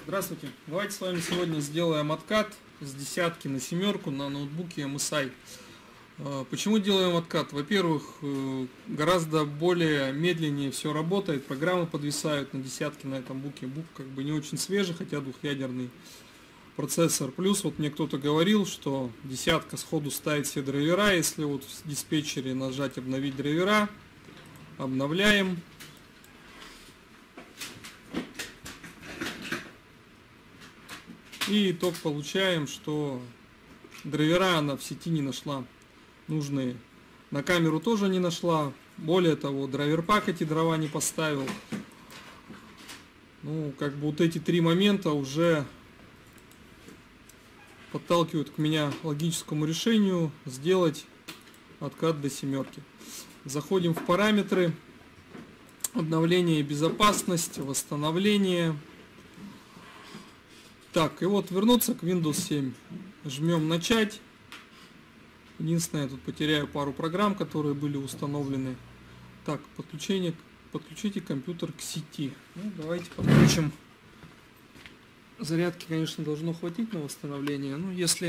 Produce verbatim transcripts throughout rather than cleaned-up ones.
Здравствуйте! Давайте с вами сегодня сделаем откат с десятки на семерку на ноутбуке эм эс ай. Почему делаем откат? Во-первых, гораздо более медленнее все работает, программы подвисают на десятки на этом буке. Бук как бы не очень свежий, хотя двухъядерный процессор. Плюс вот мне кто-то говорил, что десятка сходу ставит все драйвера. Если вот в диспетчере нажать обновить драйвера, обновляем. И итог получаем, что драйвера она в сети не нашла нужные. На камеру тоже не нашла. Более того, драйвер-пак эти дрова не поставил. Ну, как бы вот эти три момента уже подталкивают к меня логическому решению сделать откат до семерки. Заходим в параметры. Обновление и безопасность, восстановление. Так, и вот вернуться к Windows семь. Жмем начать. Единственное, я тут потеряю пару программ, которые были установлены. Так, подключение, подключите компьютер к сети. Ну, давайте подключим. Зарядки, конечно, должно хватить на восстановление. Ну, если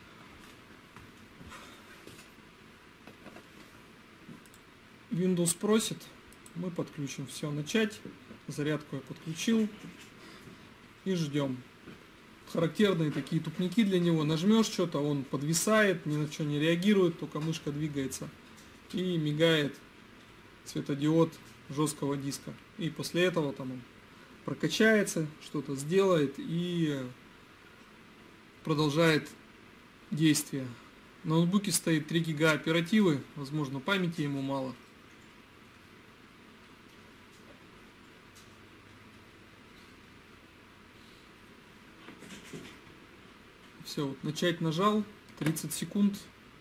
Windows просит, мы подключим. Все, начать. Зарядку я подключил. И ждем. Характерные такие тупники для него. Нажмешь что-то, он подвисает, ни на что не реагирует, только мышка двигается. И мигает светодиод жесткого диска. И после этого там он прокачается, что-то сделает и продолжает действие. На ноутбуке стоит три гига оперативы, возможно, памяти ему мало. Все, вот начать нажал, тридцать секунд,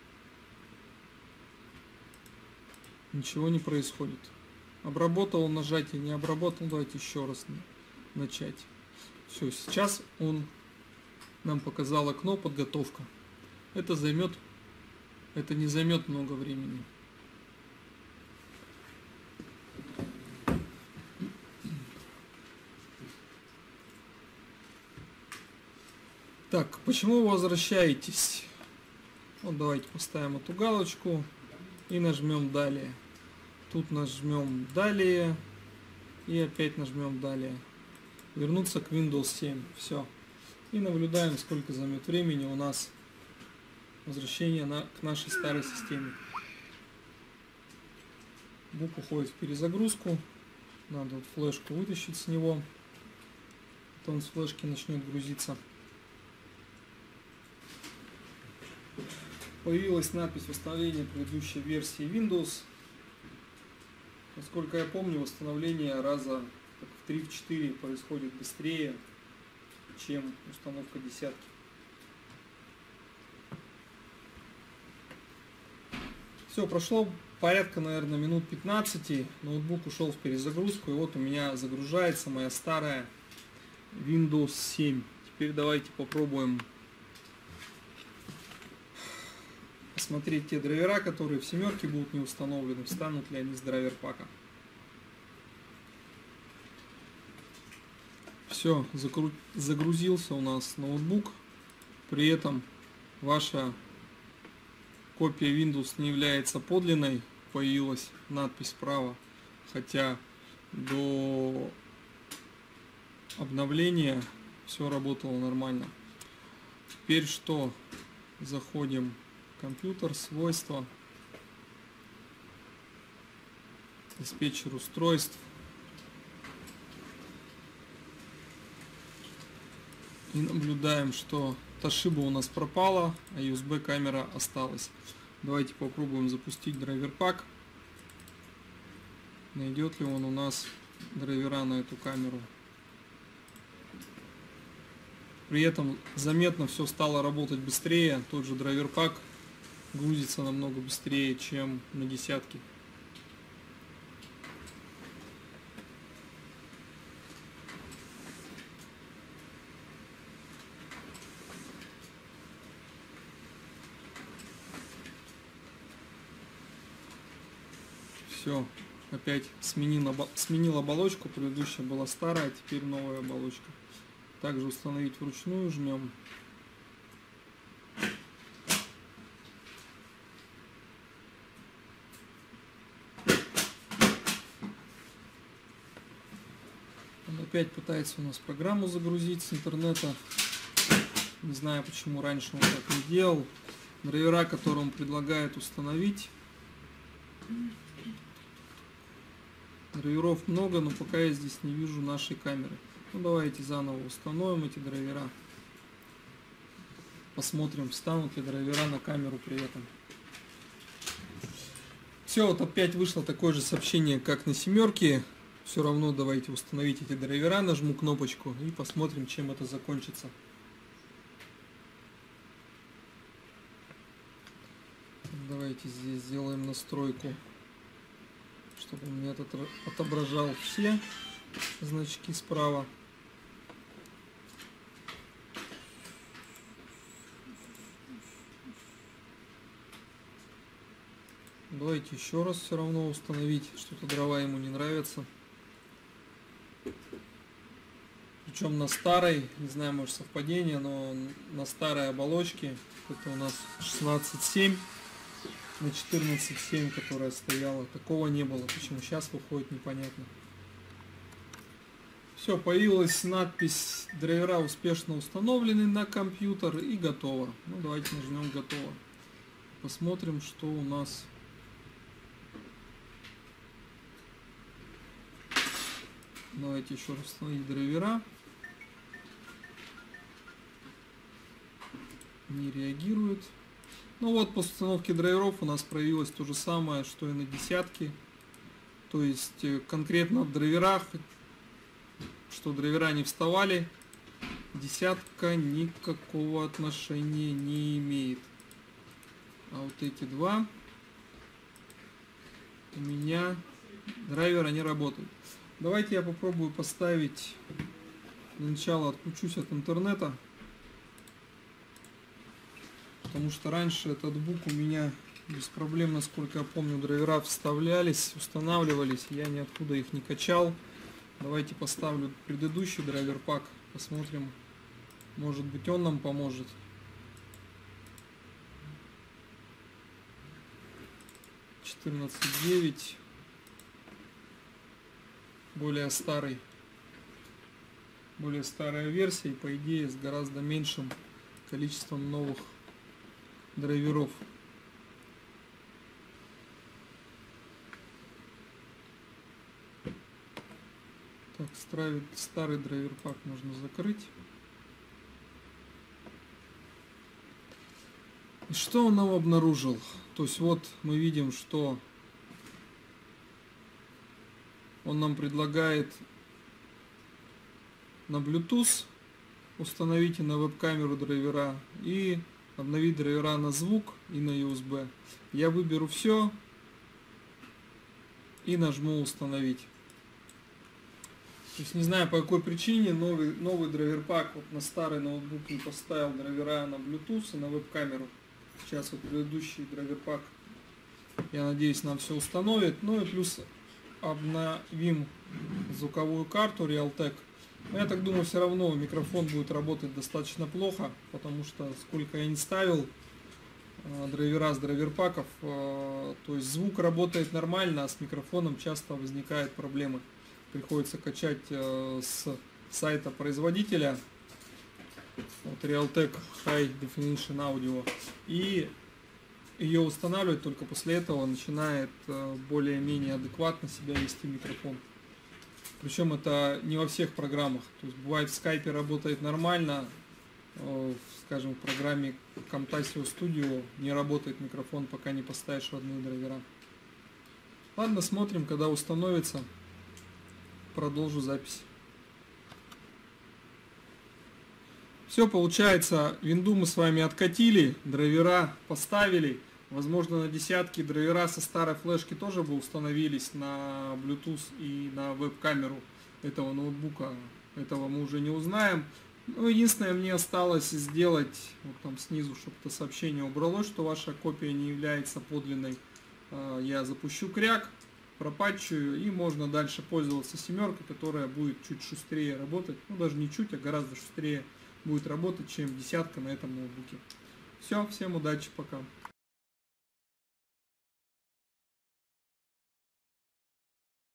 ничего не происходит. Обработал нажатие, не обработал, давайте еще раз начать. Все, сейчас он нам показал окно подготовка. Это займет, это не займет много времени. Так, почему вы возвращаетесь? Вот давайте поставим эту галочку и нажмем далее. Тут нажмем далее и опять нажмем далее. Вернуться к Windows семь. Все. И наблюдаем, сколько займет времени у нас возвращение на, к нашей старой системе. Бук уходит в перезагрузку. Надо вот флешку вытащить с него. Потом с флешки начнет грузиться. Появилась надпись восстановления предыдущей версии Windows. Насколько я помню, восстановление раза в три-четыре происходит быстрее, чем установка десятки. Все, прошло порядка, наверное, минут пятнадцать. Ноутбук ушел в перезагрузку. И вот у меня загружается моя старая Windows семь. Теперь давайте попробуем посмотреть те драйвера, которые в семерке будут не установлены, встанут ли они с драйвер пака. Все, загрузился у нас ноутбук. При этом ваша копия Windows не является подлинной. Появилась надпись справа, хотя до обновления все работало нормально. Теперь что? Заходим компьютер, свойства, диспетчер устройств. И наблюдаем, что Toshiba у нас пропала, а ю эс би камера осталась. Давайте попробуем запустить драйвер пак. Найдет ли он у нас драйвера на эту камеру. При этом заметно все стало работать быстрее. Тот же драйвер пак грузится намного быстрее, чем на десятке. Все, опять сменил, сменил оболочку, предыдущая была старая, теперь новая оболочка. также установить вручную, жмем. Он опять пытается у нас программу загрузить с интернета. Не знаю, почему раньше он так не делал. Драйвера, которые он предлагает установить. Драйверов много, но пока я здесь не вижу нашей камеры. Ну, давайте заново установим эти драйвера. Посмотрим, встанут ли драйвера на камеру при этом. Все, вот опять вышло такое же сообщение, как на семерке. Все равно давайте установить эти драйвера. Нажму кнопочку и посмотрим, чем это закончится. Давайте здесь сделаем настройку, чтобы он мне отображал все значки справа. Давайте еще раз все равно установить, что-то дрова ему не нравятся. Причем на старой, не знаю, может совпадение, но на старой оболочке, это у нас шестнадцать семь на четырнадцать семь, которая стояла, такого не было. Почему сейчас выходит, непонятно. Все, появилась надпись «Драйвера успешно установлены на компьютер» и готово. Ну, давайте нажмем «Готово». Посмотрим, что у нас. Давайте еще раз установить драйвера. Не реагирует. Ну вот, по установке драйверов у нас проявилось то же самое, что и на десятке. То есть конкретно в драйверах, что драйвера не вставали, десятка никакого отношения не имеет. А вот эти два у меня драйвера не работают. Давайте я попробую поставить, для начала отключусь от интернета, потому что раньше этот бук у меня без проблем, насколько я помню, драйвера вставлялись, устанавливались, я ниоткуда их не качал. Давайте поставлю предыдущий драйвер пак, посмотрим, может быть он нам поможет. четырнадцать девять, более старый, более старая версия, и по идее с гораздо меньшим количеством новых драйверов. Так, старый, старый драйвер пак можно закрыть. И что он нам обнаружил? То есть вот мы видим, что он нам предлагает на Bluetooth установить и на веб-камеру драйвера, и обновить драйвера на звук и на ю эс би. Я выберу все и нажму установить. То есть не знаю по какой причине новый, новый драйвер пак вот на старый ноутбук не поставил драйвера на Bluetooth и на веб-камеру. Сейчас вот предыдущий драйвер пак, я надеюсь, нам все установит. Ну и плюс обновим звуковую карту Realtek. Но я так думаю, все равно микрофон будет работать достаточно плохо, потому что сколько я не ставил э, драйвера с драйверпаков, э, то есть звук работает нормально, а с микрофоном часто возникают проблемы. Приходится качать э, с сайта производителя, вот Realtek High Definition Audio, и ее устанавливать только после этого начинает э, более-менее адекватно себя вести микрофон. Причем это не во всех программах. То есть бывает в скайпе работает нормально, э, скажем, в программе Camtasia Studio не работает микрофон, пока не поставишь родные драйвера. Ладно, смотрим, когда установится, продолжу запись. Все, получается, винду мы с вами откатили, драйвера поставили. Возможно, на десятке драйвера со старой флешки тоже бы установились на Bluetooth и на веб-камеру этого ноутбука. Этого мы уже не узнаем. Ну, единственное, мне осталось сделать, вот там снизу, чтобы это сообщение убралось, что ваша копия не является подлинной. Я запущу кряк, пропатчую, и можно дальше пользоваться семеркой, которая будет чуть шустрее работать, ну даже не чуть, а гораздо шустрее будет работать, чем десятка на этом ноутбуке. Все, всем удачи, пока.